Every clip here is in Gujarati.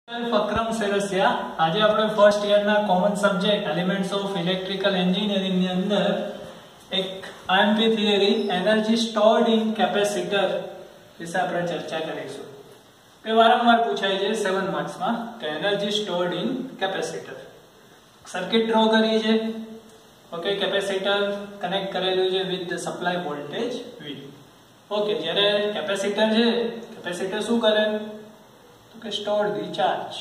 ફક્રમ સેરસિયા આજે આપણે ફર્સ્ટ યર ના common subject elements of electrical engineering ની અંદર એક IMP theory energy stored in capacitor વિશે આપણે ચર્ચા કરીશું કે વારંવાર પૂછાય છે 7 માર્ક્સ માં કે energy stored in capacitor circuit draw કરી છે ઓકે કેપેસિટર કનેક્ટ કરેલું છે with the supply voltage V okay જ્યારે કેપેસિટર છે કેપેસિટર શું કરે કે store the charge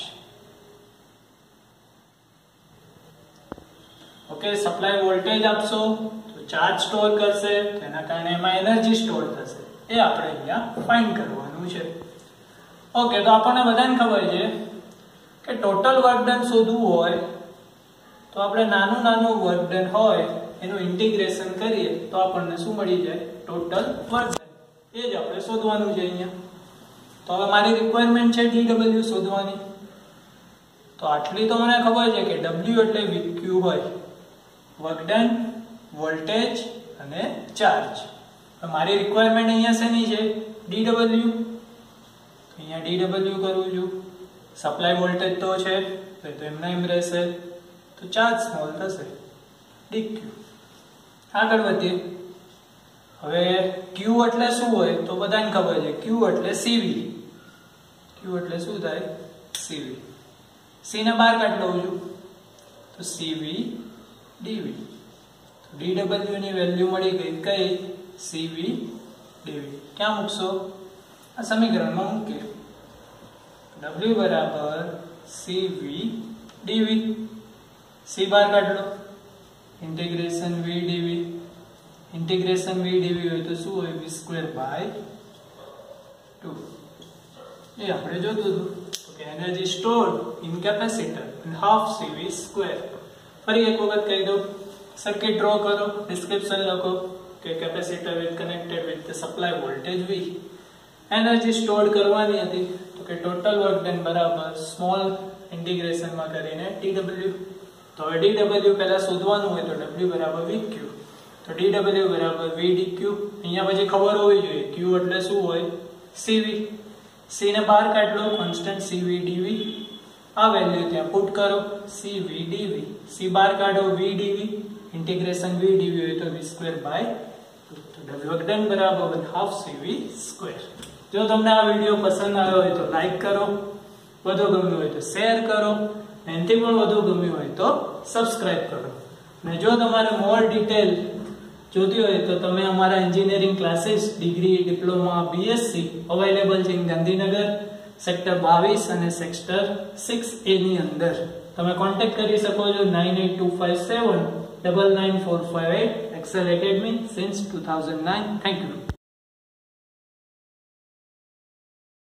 okay supply voltage આપશો તો ચાર્જ સ્ટોર કરશે તેના કારણે એમાં એનર્જી સ્ટોર થશે એ આપણે અહીંયા ફાઇન્ડ કરવાનું છે ઓકે તો આપણને બધાને ખબર છે કે ટોટલ વર્ક ડન શોધવું હોય તો આપણે નાનું વર્ક ડન હોય એનું ઇન્ટિગ્રેશન કરીએ તો આપણને શું મળી જાય ટોટલ વર્ક ડન એ જ આપણે શોધવાનું છે અહીંયા તો હવે મારી રિક્વાયરમેન્ટ છે dw શોધવાની તો આટલી તો મને ખબર છે કે w એટલે vq હોય વર્ક ડન વોલ્ટેજ અને ચાર્જ હવે મારી રિક્વાયરમેન્ટ અહીંયા શેની છે dw અહીંયા dw કરું છું સપ્લાય વોલ્ટેજ તો છે તો એમના એમ રહેશે તો ચાર્જ સ્મોલ થશે dq આગળ વધીએ હવે q એટલે શું હોય તો બધાને ખબર છે q એટલે cv q એટલે શું થાય cv c ને બહાર કાઢ લઉં છું તો cv dv તો dw ની વેલ્યુ મળી ગઈ કઈ cv dv ક્યાં મૂકશો આ સમીકરણમાં મૂકીએ w બરાબર cv dv c બહાર કાઢ લો integration v dv integration v dv હોય તો શું હોય v²/2 એ આપણે જોતું હતું કે energy stored in capacitor in half cv². ફરી એક વખત કહી દો સર્કિટ ડ્રો કરો ડિસ્ક્રિપ્શન લખો કે capacitor with connected with the supply voltage v energy stored કરવાની હતી તો કે ટોટલ વર્ક ડન બરાબર સ્મોલ ઇન્ટિગ્રેશન માં કરીને tw તો હવે dw પહેલા શોધવાનું હોય તો w બરાબર vq તો dw બરાબર v dq અહીંયા પછી ખબર હોવી જોઈએ q એટલે શું હોય cv c ને બહાર કાઢ લો કોન્સ્ટન્ટ cv dv આ વેલ્યુ ત્યાં પુટ કરો cv dv c બહાર કાઢો v dv integration v dv હોય તો v²/2 તો વર્ક ડન બરાબર 1/2 cv². જો તમને આ વિડિયો પસંદ આવ્યો હોય તો લાઈક કરો વધુ ગમ્યું હોય તો શેર કરો એનાથી પણ વધુ ગમ્યું હોય તો સબસ્ક્રાઇબ કરો અને જો તમારે મોર ડિટેલ જોતી હોય તો તમે અમારા engineering classes degree diploma BSc available છે ગાંધીનગર સેક્ટર 22 અને સેક્ટર 6A ની અંદર તમે કોન્ટેક્ટ કરી શકો છો 9825799458 Excel academy since 2009. Thank you.